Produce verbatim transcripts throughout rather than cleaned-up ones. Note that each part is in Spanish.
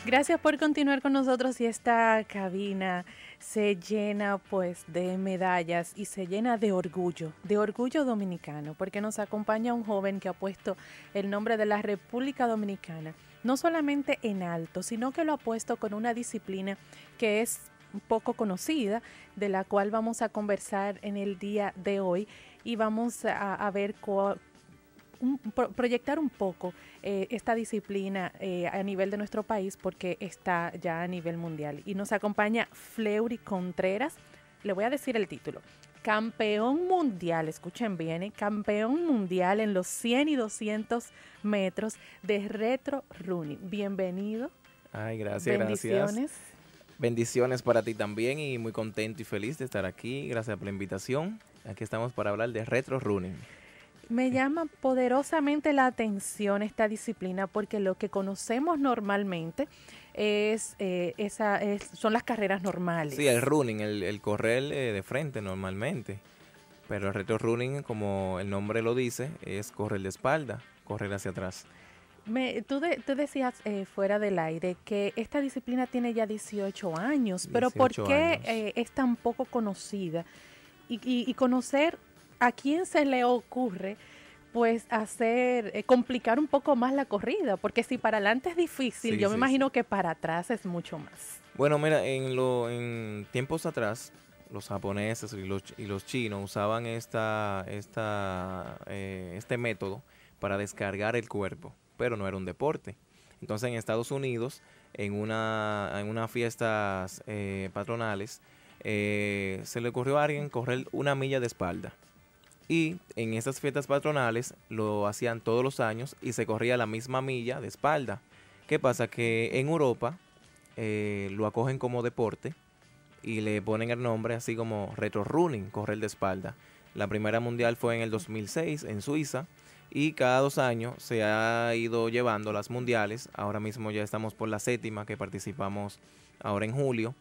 Gracias por continuar con nosotros y esta cabina se llena pues de medallas y se llena de orgullo, de orgullo dominicano, porque nos acompaña un joven que ha puesto el nombre de la República Dominicana, no solamente en alto, sino que lo ha puesto con una disciplina que es poco conocida, de la cual vamos a conversar en el día de hoy y vamos a, a ver cuál Un, pro, proyectar un poco eh, esta disciplina eh, a nivel de nuestro país porque está ya a nivel mundial. Y nos acompaña Fleury Contreras, le voy a decir el título, campeón mundial, escuchen bien, eh, campeón mundial en los cien y doscientos metros de retro running. Bienvenido. Ay, gracias, Bendiciones. gracias. Bendiciones para ti también y muy contento y feliz de estar aquí. Gracias por la invitación. Aquí estamos para hablar de retro running. Me llama poderosamente la atención esta disciplina porque lo que conocemos normalmente es, eh, esa, es son las carreras normales. Sí, el running, el, el correr eh, de frente normalmente. Pero el retro running, como el nombre lo dice, es correr de espalda, correr hacia atrás. Me, tú, de, tú decías eh, fuera del aire que esta disciplina tiene ya dieciocho años, pero ¿por qué eh, es tan poco conocida? Y, y, y conocer a quién se le ocurre pues hacer, eh, complicar un poco más la corrida, porque si para adelante es difícil, sí, yo sí, me imagino sí. que para atrás es mucho más. Bueno, mira, en, lo, en tiempos atrás, los japoneses y los, y los chinos usaban esta, esta, eh, este método para descargar el cuerpo, pero no era un deporte. Entonces en Estados Unidos, en una, en unas fiestas eh, patronales, eh, se le ocurrió a alguien correr una milla de espalda. Y en esas fiestas patronales lo hacían todos los años y se corría la misma milla de espalda. ¿Qué pasa? Que en Europa eh, lo acogen como deporte y le ponen el nombre así como retro running, correr de espalda. La primera mundial fue en el dos mil seis en Suiza y cada dos años se ha ido llevando las mundiales. Ahora mismo ya estamos por la séptima que participamos ahora en julio.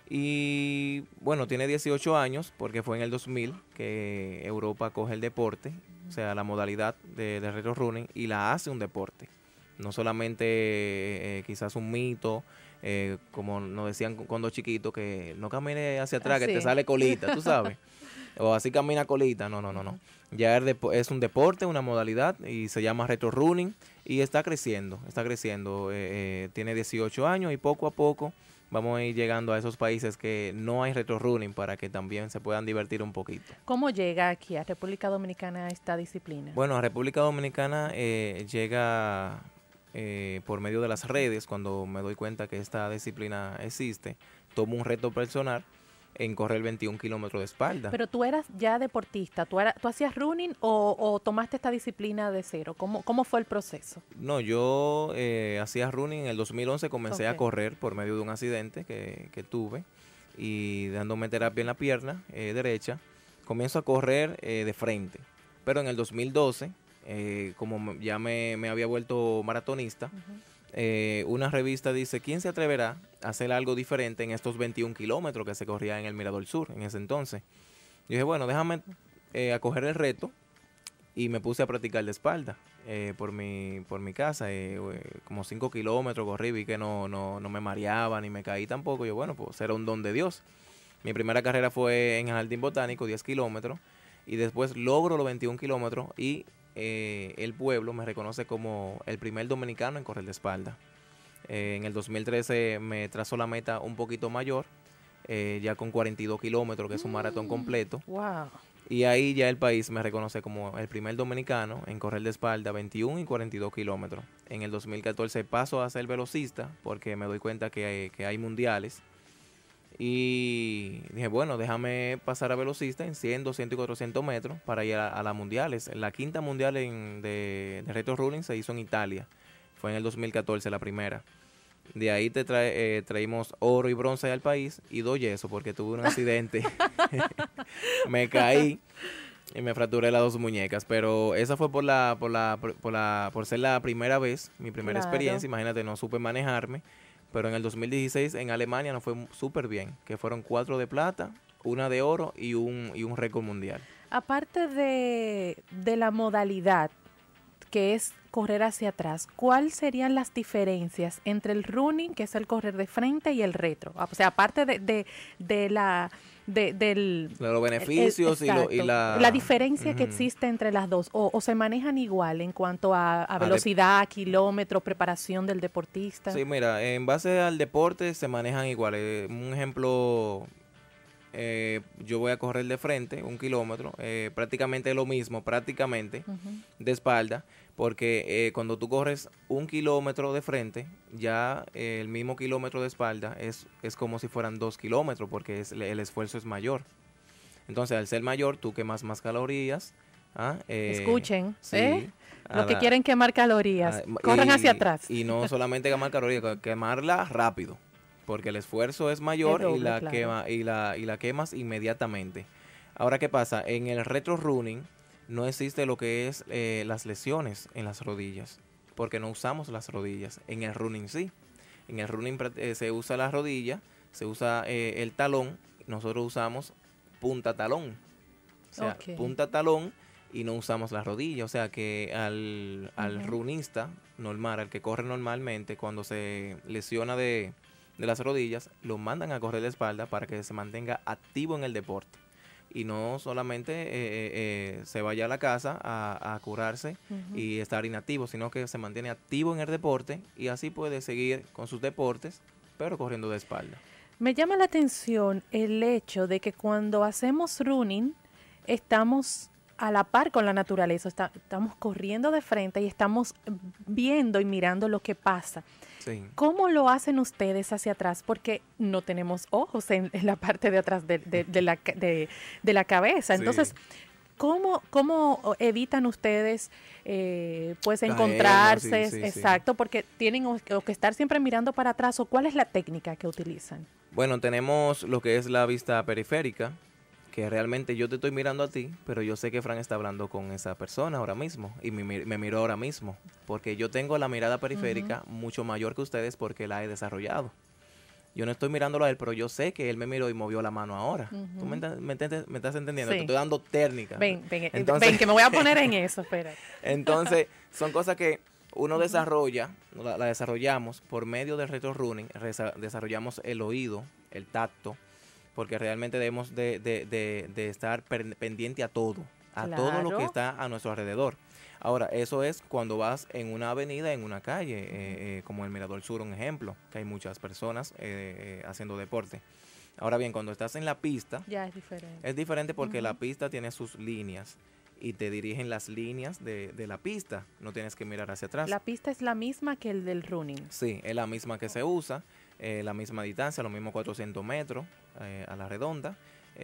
Y bueno, tiene dieciocho años porque fue en el dos mil que Europa coge el deporte, o sea, la modalidad de, de retro running y la hace un deporte. No solamente eh, quizás un mito, eh, como nos decían cuando chiquitos, que no camine hacia atrás, así. que te sale colita, tú sabes. O así camina colita, no, no, no, no. Ya es, es un deporte, una modalidad y se llama retro running y está creciendo, está creciendo. Eh, eh, tiene dieciocho años y poco a poco vamos a ir llegando a esos países que no hay retro running para que también se puedan divertir un poquito. ¿Cómo llega aquí a República Dominicana esta disciplina? Bueno, a República Dominicana eh, llega eh, por medio de las redes, cuando me doy cuenta que esta disciplina existe, tomo un reto personal en correr veintiún kilómetros de espalda. Pero tú eras ya deportista, ¿tú, era, tú hacías running o, o tomaste esta disciplina de cero? ¿Cómo, cómo fue el proceso? No, yo eh, hacía running en el dos mil once, comencé okay. a correr por medio de un accidente que, que tuve y dándome terapia en la pierna eh, derecha, comienzo a correr eh, de frente. Pero en el dos mil doce, eh, como ya me, me había vuelto maratonista, uh-huh. Eh, una revista dice, ¿quién se atreverá a hacer algo diferente en estos veintiún kilómetros que se corría en el Mirador Sur en ese entonces? Yo dije, bueno, déjame eh, acoger el reto y me puse a practicar de espalda eh, por, mi, por mi casa. Eh, como cinco kilómetros corrí, vi que no, no, no me mareaba ni me caí tampoco. Yo, bueno, pues era un don de Dios. Mi primera carrera fue en el Jardín Botánico, diez kilómetros, y después logro los veintiún kilómetros y Eh, el pueblo me reconoce como el primer dominicano en correr de espalda. Eh, en el dos mil trece me trazó la meta un poquito mayor, eh, ya con cuarenta y dos kilómetros, que es un maratón completo. Wow. Y ahí ya el país me reconoce como el primer dominicano en correr de espalda veintiún y cuarenta y dos kilómetros. En el dos mil catorce paso a ser velocista porque me doy cuenta que hay, que hay mundiales. Y dije, bueno, déjame pasar a velocista en cien, doscientos y cuatrocientos metros para ir a, a las mundiales. La quinta mundial en, de, de retro running se hizo en Italia. Fue en el dos mil catorce la primera. De ahí te trae, eh, traímos oro y bronce al país y dos yesos porque tuve un accidente. Me caí y me fracturé las dos muñecas. Pero esa fue por la, por la, por, por la, por ser la primera vez, mi primera claro. experiencia. Imagínate, no supe manejarme. Pero en el dos mil dieciséis en Alemania nos fue súper bien, que fueron cuatro de plata, una de oro y un, y un récord mundial. Aparte de, de la modalidad, que es correr hacia atrás, ¿cuáles serían las diferencias entre el running, que es el correr de frente, y el retro? O sea, aparte de, de, de la... De, del, de los beneficios el, y, lo, y la... la diferencia uh-huh. que Ujú. existe entre las dos, o, o se manejan igual en cuanto a, a velocidad, a kilómetros, preparación del deportista. Sí, mira, en base al deporte se manejan igual. Eh, un ejemplo, eh, yo voy a correr de frente un kilómetro, eh, prácticamente lo mismo, prácticamente uh-huh. de espalda, porque eh, cuando tú corres un kilómetro de frente, ya eh, el mismo kilómetro de espalda es, es como si fueran dos kilómetros, porque es, el esfuerzo es mayor. Entonces, al ser mayor, tú quemas más calorías. ¿ah? Eh, Escuchen, sí, ¿eh? Los que la, quieren quemar calorías, a, corran y, hacia atrás. Y no solamente quemar calorías, quemarla rápido, porque el esfuerzo es mayor es doble, y, la claro. quema, y, la, y la quemas inmediatamente. Ahora, ¿qué pasa? En el retro running no existe lo que es eh, las lesiones en las rodillas, porque no usamos las rodillas. En el running sí. En el running eh, se usa la rodilla, se usa eh, el talón, nosotros usamos punta talón. O sea, okay. punta talón y no usamos la rodilla. O sea que al, al uh-huh. runista normal, al que corre normalmente, cuando se lesiona de, de las rodillas, lo mandan a correr de espalda para que se mantenga activo en el deporte. Y no solamente eh, eh, se vaya a la casa a, a curarse uh-huh. y estar inactivo, sino que se mantiene activo en el deporte y así puede seguir con sus deportes, pero corriendo de espalda. Me llama la atención el hecho de que cuando hacemos running, estamos a la par con la naturaleza, está, estamos corriendo de frente y estamos viendo y mirando lo que pasa. Sí. ¿Cómo lo hacen ustedes hacia atrás? Porque no tenemos ojos en, en la parte de atrás de, de, de, la, de, de la cabeza. Entonces, sí. ¿cómo, ¿cómo evitan ustedes eh, pues Caer, encontrarse? Sí, sí, exacto, sí. porque tienen o, o que estar siempre mirando para atrás. ¿O cuál es la técnica que utilizan? Bueno, tenemos lo que es la vista periférica, que realmente yo te estoy mirando a ti, pero yo sé que Fran está hablando con esa persona ahora mismo y me, me miró ahora mismo, porque yo tengo la mirada periférica uh-huh. mucho mayor que ustedes porque la he desarrollado. Yo no estoy mirándolo a él, pero yo sé que él me miró y movió la mano ahora. Uh-huh. ¿Tú me, me, me estás entendiendo? Sí. Te estoy dando técnica. Ven, ven, Entonces, ven, que me voy a poner en eso, espera. Entonces, son cosas que uno uh-huh. desarrolla, la, la desarrollamos por medio del retro running, desarrollamos el oído, el tacto, porque realmente debemos de, de, de, de estar pendiente a todo, a claro. todo lo que está a nuestro alrededor. Ahora, eso es cuando vas en una avenida, en una calle, eh, eh, como el Mirador Sur, un ejemplo, que hay muchas personas eh, eh, haciendo deporte. Ahora bien, cuando estás en la pista, ya es diferente. Es diferente porque uh-huh. la pista tiene sus líneas y te dirigen las líneas de, de la pista, no tienes que mirar hacia atrás. La pista es la misma que el del running. Sí, es la misma que se usa. Eh, la misma distancia, los mismos cuatrocientos metros eh, a la redonda.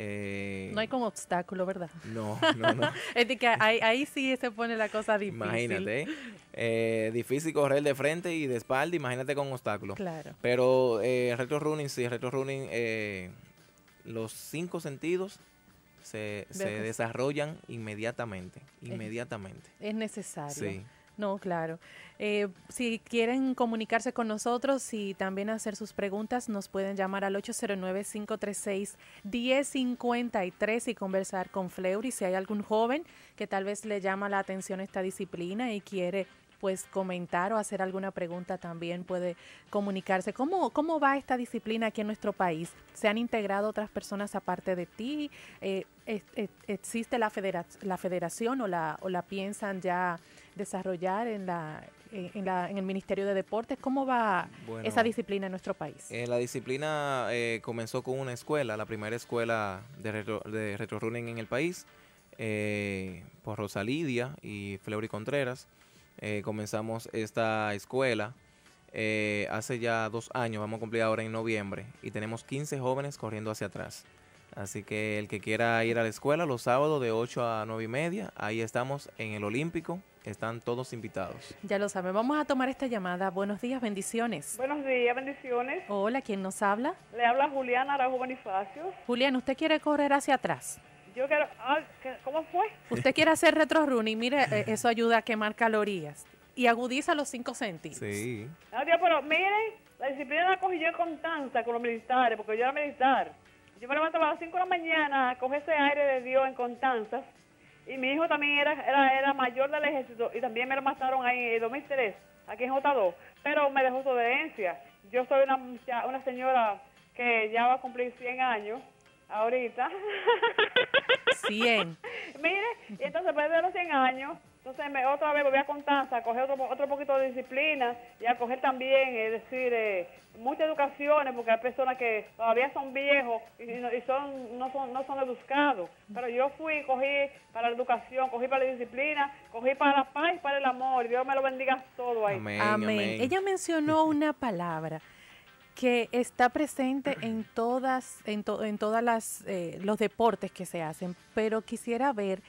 Eh, no hay como obstáculo, ¿verdad? No, no, no. Es de que ahí, ahí sí se pone la cosa difícil. Imagínate, eh, difícil correr de frente y de espalda, imagínate con obstáculos. Claro. Pero eh, retro running, sí, retro running, eh, los cinco sentidos se, se desarrollan inmediatamente, inmediatamente. Es, es necesario. Sí. No, claro. Eh, si quieren comunicarse con nosotros y también hacer sus preguntas, nos pueden llamar al ocho cero nueve, cinco tres seis, uno cero cinco tres y conversar con Fleury. Si hay algún joven que tal vez le llama la atención esta disciplina y quiere pues comentar o hacer alguna pregunta, también puede comunicarse. ¿Cómo, cómo va esta disciplina aquí en nuestro país? ¿Se han integrado otras personas aparte de ti? Eh, es, es, ¿Existe la, federa la federación o la, o la piensan ya desarrollar en la, en, la, en el Ministerio de Deportes? ¿Cómo va bueno, esa disciplina en nuestro país? Eh, la disciplina eh, comenzó con una escuela, la primera escuela de retro, de retro running en el país, eh, por Rosa Lidia y Fleury Contreras. Eh, comenzamos esta escuela eh, hace ya dos años, vamos a cumplir ahora en noviembre, y tenemos quince jóvenes corriendo hacia atrás. Así que el que quiera ir a la escuela los sábados de ocho a nueve y media, ahí estamos en el Olímpico, están todos invitados. Ya lo saben, vamos a tomar esta llamada. Buenos días, bendiciones. Buenos días, bendiciones. Hola, ¿quién nos habla? Le habla Juliana Araujo Bonifacio. Julián, ¿usted quiere correr hacia atrás? Yo quiero, ah, ¿cómo fue? Usted quiere hacer retro running, mire, eso ayuda a quemar calorías y agudiza los cinco sentidos. Sí. No, tío, pero miren, la disciplina la cogí yo con Constanza, con los militares, porque yo era militar. Yo me levantaba a las cinco de la mañana a coger ese aire de Dios en Constanza Y mi hijo también era, era, era mayor del ejército y también me lo mataron ahí en el dos mil tres, aquí en J dos, pero me dejó su herencia. Yo soy una, mucha- una señora que ya va a cumplir cien años ahorita. cien. Mire, y entonces después de los cien años, entonces me, otra vez volví a Constanza a coger otro, otro poquito de disciplina y a coger también, es decir, eh, muchas educaciones, porque hay personas que todavía son viejos y, no- y son, no son no son educados. Pero yo fui, cogí para la educación, cogí para la disciplina, cogí para la paz y para el amor. Dios me lo bendiga todo ahí. Amén, Amén. amén. Ella mencionó una palabra que está presente en todas, en, to- en todas las eh, los deportes que se hacen, pero quisiera ver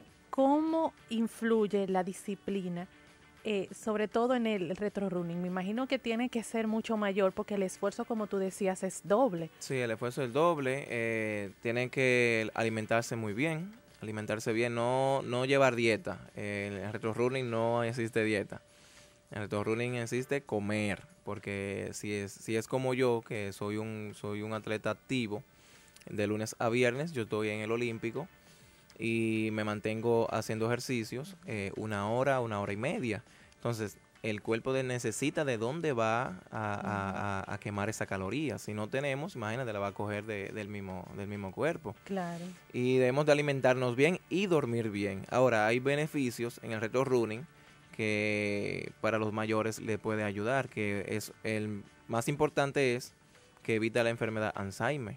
cómo influye la disciplina, eh, sobre todo en el retro running. Me imagino que tiene que ser mucho mayor porque el esfuerzo, como tú decías, es doble. Sí, el esfuerzo es doble. Eh, tienen que alimentarse muy bien, alimentarse bien, no, no llevar dieta. Eh, en el retro running no existe dieta. En el retro running existe comer, porque si es, si es como yo, que soy un, soy un atleta activo, de lunes a viernes, yo estoy en el Olímpico y me mantengo haciendo ejercicios eh, una hora, una hora y media. Entonces, el cuerpo de necesita de dónde va a, a- a- a quemar esa caloría. Si no tenemos, imagínate, la va a coger de- del, mismo, del mismo cuerpo. Claro. Y debemos de alimentarnos bien y dormir bien. Ahora, hay beneficios en el retro running que para los mayores le puede ayudar, que es el más importante es que evita la enfermedad Alzheimer.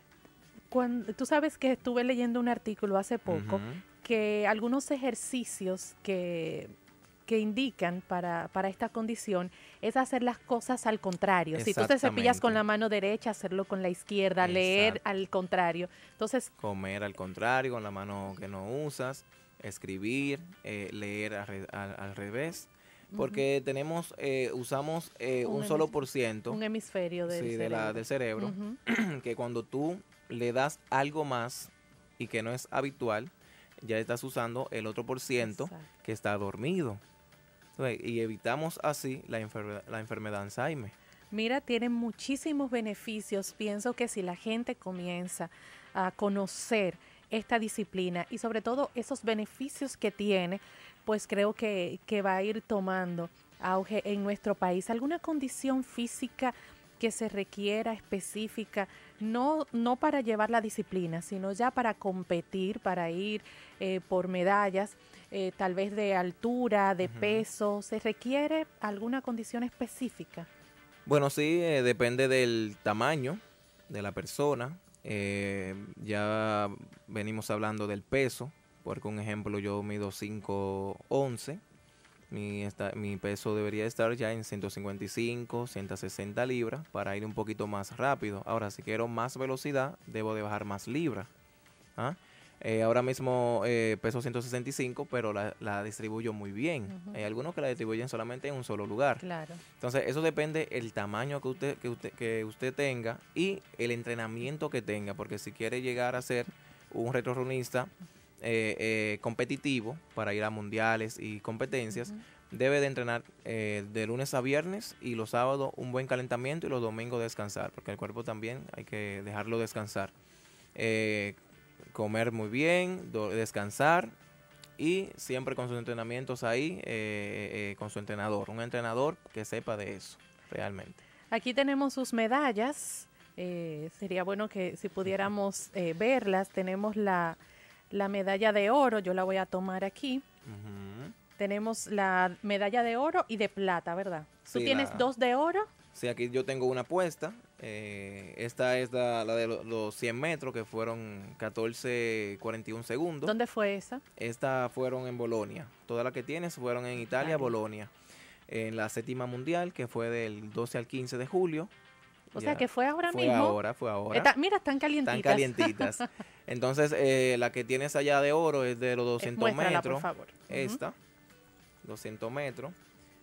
Cuando, tú sabes que estuve leyendo un artículo hace poco Ujú. que algunos ejercicios que, que indican para, para esta condición es hacer las cosas al contrario. Si tú te cepillas con Exactamente. la mano derecha, hacerlo con la izquierda, leer Exacto. al contrario. Entonces, Comer al contrario, con la mano que no usas, escribir, eh, leer al, re- al- al revés, porque tenemos, eh, usamos eh, Un un solo hemis- por ciento un hemisferio del sí, de la, cerebro. del cerebro, Ujú. que cuando tú le das algo más y que no es habitual, ya estás usando el otro por ciento Exacto. que está dormido. Entonces, y evitamos así la, enfermedad la enfermedad Alzheimer. Mira, tiene muchísimos beneficios. Pienso que si la gente comienza a conocer esta disciplina y sobre todo esos beneficios que tiene, pues creo que, que va a ir tomando auge en nuestro país. ¿Alguna condición física que se requiera específica, no, no para llevar la disciplina, sino ya para competir, para ir eh, por medallas, eh, tal vez de altura, de Ujú. peso? ¿Se requiere alguna condición específica? Bueno, sí, eh, depende del tamaño de la persona. Eh, ya venimos hablando del peso, porque un ejemplo, yo mido cinco once. Mi, esta- mi peso debería estar ya en ciento cincuenta y cinco, ciento sesenta libras para ir un poquito más rápido. Ahora, si quiero más velocidad, debo de bajar más libras. ¿Ah? Eh, ahora mismo eh, peso ciento sesenta y cinco, pero la, la distribuyo muy bien. Ujú. Hay algunos que la distribuyen solamente en un solo lugar. Claro. Entonces, eso depende el tamaño que usted, que usted, que usted tenga y el entrenamiento que tenga, porque si quiere llegar a ser un retrorunista eh, eh, competitivo para ir a mundiales y competencias, Ujú. debe de entrenar eh, de lunes a viernes y los sábados un buen calentamiento y los domingos descansar, porque el cuerpo también hay que dejarlo descansar. Eh, comer muy bien, do- descansar y siempre con sus entrenamientos ahí, eh, eh, con su entrenador, un entrenador que sepa de eso, realmente. Aquí tenemos sus medallas. Eh, sería bueno que si pudiéramos eh, verlas. Tenemos la, la medalla de oro, yo la voy a tomar aquí. Ujú. Tenemos la medalla de oro y de plata, ¿verdad? Tú Sí, tienes la- dos de oro. Sí, aquí yo tengo una puesta. eh, esta es la, la de lo- los cien metros, que fueron catorce cuarenta y uno segundos. ¿Dónde fue esa? Estas fueron en Bolonia. Todas las que tienes fueron en Italia, Italia. Bolonia. En la séptima mundial, que fue del doce al quince de julio. O Ya, sea que fue ahora fue mismo. ahora, fue ahora. Está- mira, están calientitas. Están calientitas. Entonces, eh, la que tienes allá de oro es de los Eh, doscientos muéstrala, por metros. favor. Ujú. Esta, doscientos metros.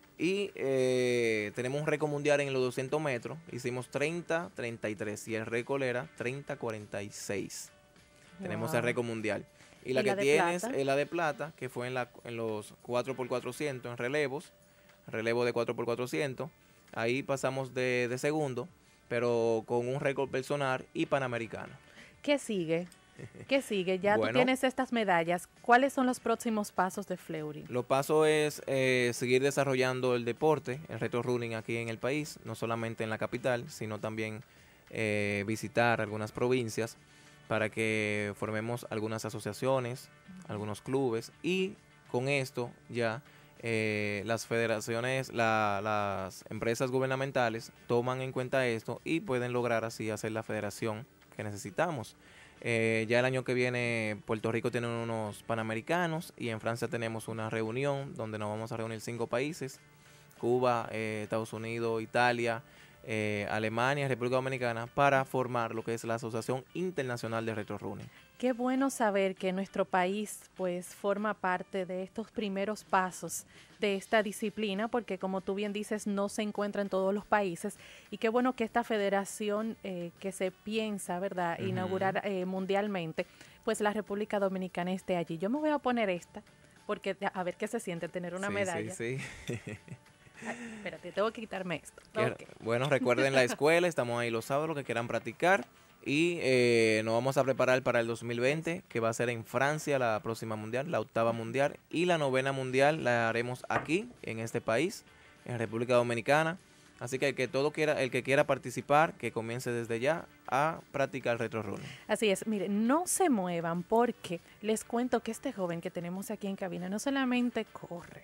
Y eh, tenemos un récord mundial en los doscientos metros. Hicimos treinta treinta y tres y el récord era treinta cuarenta y seis. Tenemos el Wow. récord mundial. Y la ¿Y que la de tienes plata? es la de plata, que fue en, la, en los cuatro por cuatrocientos en relevos. Relevo de cuatro por cuatrocientos. Ahí pasamos de, de segundo, pero con un récord personal y panamericano. ¿Qué sigue? ¿Qué sigue? Ya Bueno, tú tienes estas medallas. ¿Cuáles son los próximos pasos de Fleury? Lo paso es eh, seguir desarrollando el deporte, el retro running aquí en el país, no solamente en la capital, sino también eh, visitar algunas provincias para que formemos algunas asociaciones, algunos clubes y con esto ya eh, las federaciones, la, las empresas gubernamentales toman en cuenta esto y pueden lograr así hacer la federación que necesitamos. Eh, ya el año que viene Puerto Rico tiene unos Panamericanos y en Francia tenemos una reunión donde nos vamos a reunir cinco países, Cuba, eh, Estados Unidos, Italia, eh, Alemania, República Dominicana, para formar lo que es la Asociación Internacional de Retro Running. Qué bueno saber que nuestro país pues forma parte de estos primeros pasos de esta disciplina, porque como tú bien dices, no se encuentra en todos los países. Y qué bueno que esta federación eh, que se piensa, ¿verdad?, uh-huh. inaugurar eh, mundialmente, pues la República Dominicana esté allí. Yo me voy a poner esta, porque a ver qué se siente tener una sí, medalla. Sí, sí. Ay, espérate, tengo que quitarme esto. Okay. Bueno, recuerden la escuela, estamos ahí los sábados, que quieran practicar. Y eh, nos vamos a preparar para el dos mil veinte, que va a ser en Francia la próxima mundial, la octava mundial. Y la novena mundial la haremos aquí, en este país, en República Dominicana. Así que el que todo quiera, el que quiera participar, que comience desde ya a practicar retro running. Así es, miren, no se muevan porque les cuento que este joven que tenemos aquí en cabina no solamente corre,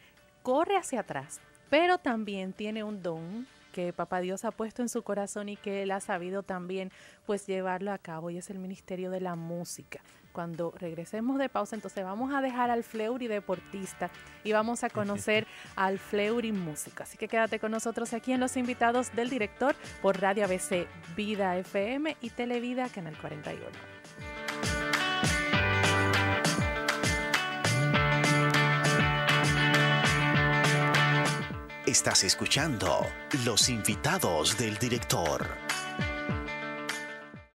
corre hacia atrás, pero también tiene un don que Papá Dios ha puesto en su corazón y que él ha sabido también pues llevarlo a cabo, y es el Ministerio de la Música. Cuando regresemos de pausa, entonces vamos a dejar al Fleury deportista y vamos a conocer al Fleury músico. Así que quédate con nosotros aquí en Los Invitados del Director por Radio A B C, Vida F M y Televida Canal cuarenta y uno. Estás escuchando Los Invitados del Director.